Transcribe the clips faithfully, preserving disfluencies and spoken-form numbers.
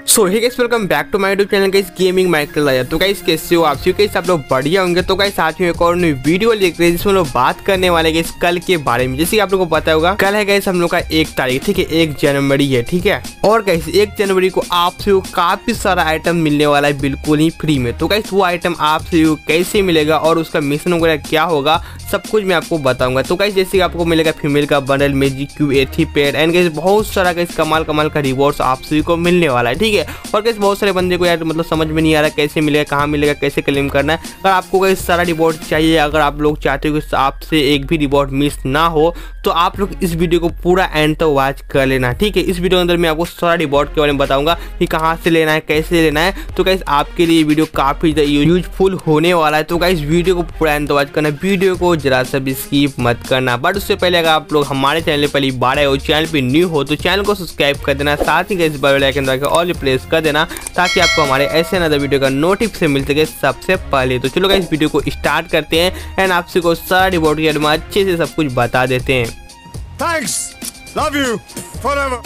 So hey guys, welcome back to my YouTube channel guys gaming Michael आया। तो guys कैसे हो आप? गाइस आप लोग बढ़िया होंगे। तो गाइस आज में एक और नई वीडियो लेकर हैं जिसमें लोग बात करने वाले गाइस कल के बारे में। जैसे कि आप लोगों को पता होगा कल है गाइस हम लोग का एक तारीख, ठीक है, एक जनवरी है, ठीक है। और गाइस एक जनवरी को आपसे काफी सारा आइटम मिलने वाला है बिल्कुल ही फ्री में। तो गाइस वो आइटम आपसे कैसे मिलेगा और उसका मिशन वगैरह क्या होगा सब कुछ मैं आपको बताऊंगा। तो गाइस जैसे आपको मिलेगा फीमेल का बंडल, मैजिक क्यूब, एथी पेड एंड गाइस बहुत सारा गाइस कमाल कमाल का रिवॉर्ड्स आप सभी को मिलने वाला है, ठीक है। और गाइस बहुत सारे बंदे को यार मतलब समझ में नहीं आ रहा कैसे मिलेगा, कहाँ मिलेगा, कैसे क्लेम करना है। अगर आपको गाइस सारा रिवॉर्ड चाहिए, अगर आप लोग चाहते हो कि आपसे एक भी रिवॉर्ड मिस ना हो, तो आप लोग इस वीडियो को पूरा एंड तक वॉच कर लेना, ठीक है। इस वीडियो के अंदर मैं आपको सारा रिवॉर्ड के बारे में बताऊंगा कि कहाँ से लेना है, कैसे लेना है। तो गाइस आपके लिए वीडियो काफी यूजफुल होने वाला है। तो गाइस वीडियो को पूरा एंड तक वॉच करना, वीडियो को जरा सा भी स्किप मत करना। बट उससे पहले अगर आप लोग हमारे चैनल पहली बार आए हो, चैनल पे न्यू हो, तो चैनल को सब्सक्राइब कर देना, साथ ही गाइस बेल आइकन दबा के ऑल प्रेस कर देना ताकि आपको हमारे ऐसे नए वीडियो का नोटिफिकेशन मिल सके सबसे पहले। तो चलो गाइस वीडियो को स्टार्ट करते हैं एंड आपसे को सारा रिवॉर्ड के बारे में अच्छे से सब कुछ बता देते हैं। Thanks. Love you forever.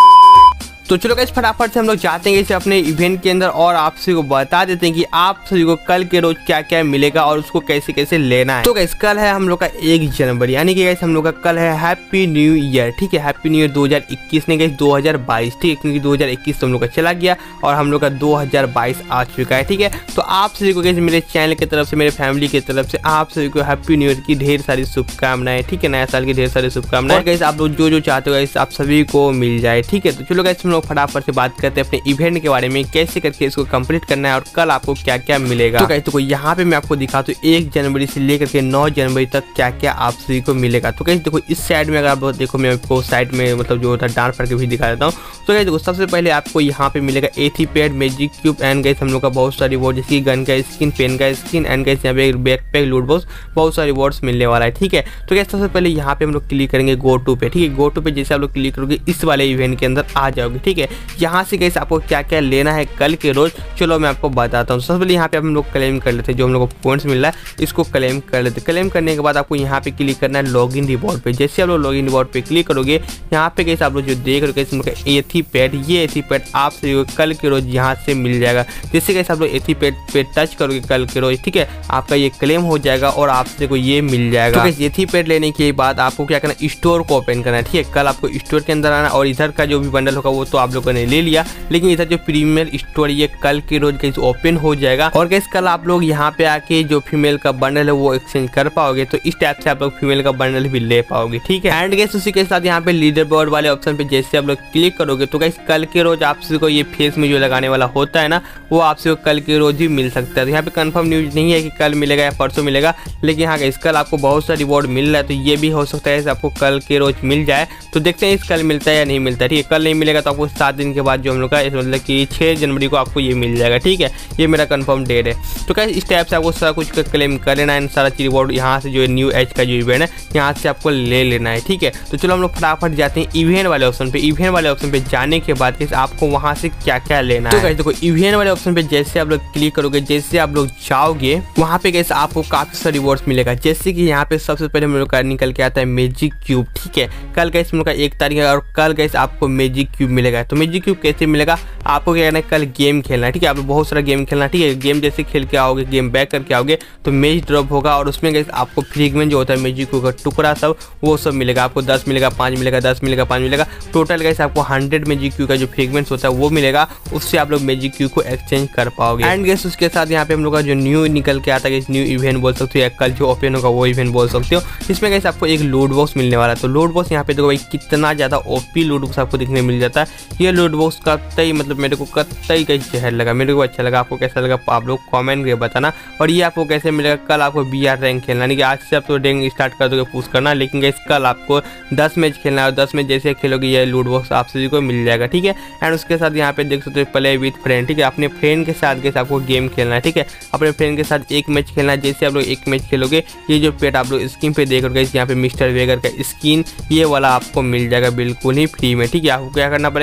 तो चलो गाइस फटाफट से हम लोग जाते हैं इसे अपने इवेंट के अंदर और आप सभी को बता देते हैं कि आप सभी को कल के रोज क्या क्या मिलेगा और उसको कैसे कैसे लेना है। तो गाइस कल है हम लोग का एक जनवरी, यानी कि गाइस हम लोग का कल है हैप्पी न्यू ईयर, ठीक है। हैप्पी न्यू ईयर दो हज़ार इक्कीस नहीं गाइस दो हज़ार बाईस, ठीक है, क्योंकि दो हज़ार इक्कीस तो हम लोग का चला गया और हम लोग का दो हज़ार बाईस आ चुका है, ठीक है। तो आप सभी को गाइस मेरे चैनल की तरफ से, मेरे फैमिली की तरफ से आप सभी को हैप्पी न्यू ईयर की ढेर सारी शुभकामनाएं, ठीक है। नया साल की ढेर सारी शुभकामनाएं। और गाइस आप लोग जो जो चाहते हो गाइस आप सभी को मिल जाए, ठीक है। तो चलो गाइस हम लोग फटाफट से बात करते हैं अपने इवेंट के बारे में, कैसे करके इसको कंप्लीट करना है और कल आपको क्या क्या मिलेगा। तो गाइस तो यहाँ पे मैं आपको दिखाता हूँ एक जनवरी से लेकर के नौ जनवरी तक क्या क्या आप सभी को मिलेगा। तो गाइस देखो इस साइड में अगर आप देखो, मैं आपको साइड में मतलब जो होता है डांस करके भी दिखा देता हूँ। तो गाइस देखो सबसे पहले आपको यहाँ पे मिलेगा एथी pad, magic cube and guys हम लोग का बहुत सारी रिवॉर्ड, जैसे गन का स्किन, पेन का स्किन एंड गाइस यहाँ पे बैकपैक, लूट बॉक्स, बहुत सारे रिवॉर्ड्स मिलने वाला है, ठीक है। तो गाइस सबसे पहले यहाँ पे हम लोग क्लिक करेंगे गो टू पे, ठीक है। गो टू पे जैसे आप लोग क्लिक करोगे इस वाले इवेंट के अंदर आ जाओगे, ठीक है। यहाँ से गाइस आपको क्या क्या लेना है कल के रोज, चलो मैं आपको बताता हूँ। सबसे पहले यहाँ पे हम लोग क्लेम कर लेते हैं, जो हम लोग को पॉइंट्स मिल रहा है इसको क्लेम कर लेते हैं। क्लेम करने के बाद आपको यहाँ पे क्लिक करना है लॉगिन रिवॉर्ड पे। जैसे आप लोग लॉगिन रिवॉर्ड पे क्लिक करोगे, यहाँ पे कैसे आप लोग जो देख रहे हो एथी पैड, ये एथी पैड आप सभी कल के रोज यहाँ से मिल जाएगा। जैसे कैसे आप लोग एथी पैड पे टच करोगे कल के रोज, ठीक है, आपका ये क्लेम हो जाएगा और आपसे को ये मिल जाएगा। तो एथी पैड लेने के बाद आपको क्या करना है, स्टोर को ओपन करना है, ठीक है। कल आपको स्टोर के अंदर आना और इधर का जो भी बंडल होगा वो तो आप लोगों ने ले लिया, लेकिन इधर जो प्रीमियर स्टोर ये कल के रोज गाइस ओपन हो जाएगा। और गाइस कल आप लोग यहाँ पे आके जो फीमेल का बंडल है वो एक्सचेंज कर पाओगे, तो इस टाइप से आप लोग फीमेल का बंडल भी ले पाओगे, ठीक है। एंड गाइस उसी के साथ यहाँ पे लीडर बोर्ड वाले ऑप्शन पे जैसे आप लोग क्लिक करोगे तो गाइस कल के रोज आपसे को ये फेस में जो लगाने वाला होता है ना, वो आपसे कल के रोज ही मिल सकता है। तो यहाँ पे कंफर्म न्यूज नहीं है कि कल मिलेगा या परसों मिलेगा, लेकिन हाँ गाइस कल आपको बहुत सा रिवॉर्ड मिल रहा है, तो ये भी हो सकता है आपको कल के रोज मिल जाए। तो देखते हैं इस कल मिलता है या नहीं मिलता है, ठीक है। कल नहीं मिलेगा तो आपको सात दिन के बाद जो हम लोग का मतलब कि छह जनवरी को आपको ये मिल जाएगा, ठीक है। ये मेरा कंफर्म डेट है। तो क्या इस टाइप से आपको सारा कुछ क्लेम कर लेना है, सारा चीज रिवॉर्ड यहाँ से जो न्यू एज का जो इवेंट है यहाँ से आपको ले लेना है, ठीक है। तो चलो हम लोग फटाफट जाते हैं इवेंट वाले ऑप्शन पे। इवेंट वाले ऑप्शन पे जाने के बाद कैसे आपको वहां से क्या क्या लेना है। तो गाइस देखो इवेंट वाले ऑप्शन पे जैसे आप लोग क्लिक करोगे, जैसे आप लोग जाओगे वहां पे कैसे आपको काफी सारे रिवॉर्ड्स मिलेगा। जैसे कि यहाँ पे सबसे पहले हम लोग का निकल के आता है मैजिक क्यूब, ठीक है। कल गाइस हम लोग का एक तारीख है और कल गाइस आपको मैजिक क्यूब मिलेगा। तो मैजिक क्यूब कैसे मिलेगा, आपको क्या करना है, कल गेम खेलना है, ठीक है। आप बहुत सारा गेम खेलना, ठीक है। गेम जैसे खेल के आओगे, गेम बैक करके आओगे तो मैच ड्रॉप होगा और उसमें गाइस आपको फ्रेगमेंट जो होता है मैजिक क्यूब का टुकड़ा सब वो सब मिलेगा। आपको दस मिलेगा, पाँच मिलेगा, दस मिलेगा, पाँच मिलेगा, टोटल गाइस आपको हंड्रेड मैजिक क्यूब का जो फ्रेगमेंट्स होता है वो मिलेगा। उससे आप लोग मैजिक क्यूब को एक्सचेंज कर पाओगे। एंड गाइस उसके साथ यहाँ पे हम लोग का जो न्यू निकल के आता है, न्यू इवेंट बोल सकते हो या कल जो ओपन होगा वो इवेंट बोल सकते हो। इसमें गाइस आपको एक लूट बॉक्स मिलने वाला है। तो लूट बॉक्स यहाँ पे देखो भाई कितना ज्यादा ओपी लूट बॉक्स आपको दिखने मिल जाता है। ये लूट बॉक्स कतई मतलब मेरे को कतई कई जहर लगा, मेरे को अच्छा लगा। आपको कैसा लगा आप लोग कमेंट करके बताना। और ये आपको कैसे मिलेगा, कल आपको बी आर रैंक खेलना, यानी कि आज से आप तो रैंक स्टार्ट कर दोगे पुश करना, लेकिन गाइस कल आपको दस मैच खेलना है और दस मैच जैसे खेलोगे ये लूट बॉक्स आप सभी को मिल जाएगा, ठीक है। एंड उसके साथ यहाँ पे देख सकते हो प्ले विद फ्रेंड, ठीक है। अपने फ्रेंड के साथ गाइस आपको गेम खेलना है, ठीक है। अपने फ्रेंड के साथ एक मैच खेलना है। जैसे आप लोग एक मैच खेलोगे ये जो पेट आप लोग स्क्रीन पे देखोगे यहाँ पे मिस्टर वेगर का स्किन ये वाला आपको मिल जाएगा बिल्कुल ही फ्री में, ठीक है। आपको क्या करना पड़ेगा,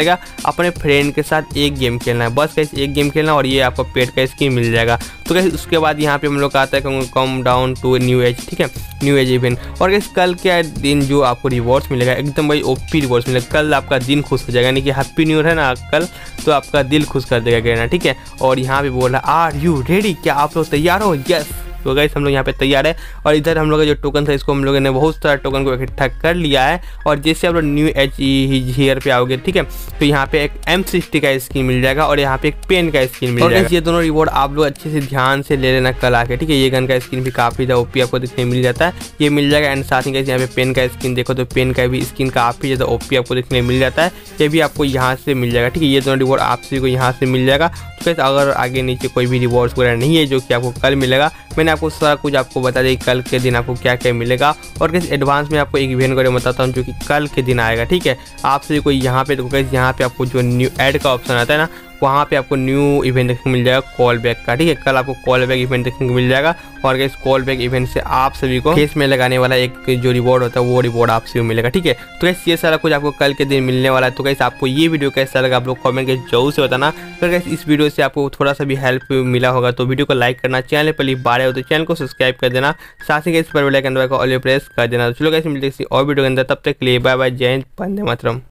मिलेगा, अपने फ्रेंड के साथ एक गेम खेलना है, बस गाइस एक गेम खेलना और ये आपको पेट का स्किन मिल जाएगा। तो गाइस उसके बाद यहाँ पे हम लोग का आता है come down to new age, ठीक है, न्यू एज इवेंट। और गाइस कल के दिन जो आपको रिवॉर्ड्स मिलेगा एकदम भाई ओपी रिवॉर्ड्स मिलेगा, कल आपका दिन खुश हो जाएगा, यानी कि हैप्पी न्यू ईयर है ना कल, तो आपका दिल खुश कर देगा कहना, ठीक है। और यहाँ पे बोल रहा है आर यू रेडी, क्या आप लोग तैयार हो? यस। तो गाइस हम लोग यहाँ पे तैयार है और इधर हम लोग का जो टोकन था इसको हम लोगों ने बहुत सारा टोकन को इकट्ठा कर लिया है। और जैसे आप लोग न्यू एच हीयर पे आओगे, ठीक है, तो यहाँ पे एक एम सिक्सटी का स्किन मिल जाएगा और यहाँ पे एक पेन का स्किन मिल जाएगा। ये दोनों रिवॉर्ड आप लोग अच्छे से ध्यान से ले लेना कल आके, ठीक है। ये गन का स्किन भी काफी ज़्यादा ओपी आपको देखने मिल जाता है, ये मिल जाएगा। एंड साथ ही गाइस यहाँ पे पेन का स्किन देखो तो पेन का भी स्किन काफी ज़्यादा ओपी आपको देखने मिल जाता है, ये भी आपको यहाँ से मिल जाएगा, ठीक है। ये दोनों रिवॉर्ड आप सभी को यहाँ से मिल जाएगा। तो गाइस अगर आगे नीचे कोई भी रिवॉर्ड्स वगैरह नहीं है जो कि आपको कल मिलेगा, मैंने आपको सारा कुछ आपको बता दें कल के दिन आपको क्या क्या मिलेगा। और किस एडवांस में आपको एक इवेंट करके बताता हूँ जो कि कल के दिन आएगा, ठीक है। आप सभी को यहाँ पे देखो गाइस, यहाँ पे आपको जो न्यू ऐड का ऑप्शन आता है ना, वहाँ पे आपको न्यू इवेंट देखने को मिल जाएगा कॉल बैक का, ठीक है। कल आपको कॉल बैक इवेंट देखने को मिल जाएगा और गाइस कॉल बैक इवेंट से आप सभी को फेस में लगाने वाला एक जो रिवॉर्ड होता है वो रिवॉर्ड आप सभी को मिलेगा, ठीक है। तो गाइस ये सारा कुछ आपको कल के दिन मिलने वाला है। तो गाइस आपको ये वीडियो कैसा लगा आप लोग कमेंट के जरूर से बताना। तो गाइस इस वीडियो से आपको थोड़ा सा भी हेल्प मिला होगा तो वीडियो को लाइक करना, चैनल पर बारे हो तो चैनल को सब्सक्राइब कर देना, साथ ही इस पर बेल आइकन को ऑल प्रेस कर देना। तो चलो गाइस मिलते हैं और वीडियो के अंदर, तब तक के लिए बाय बाय, जय हिंद, वंदे मातरम।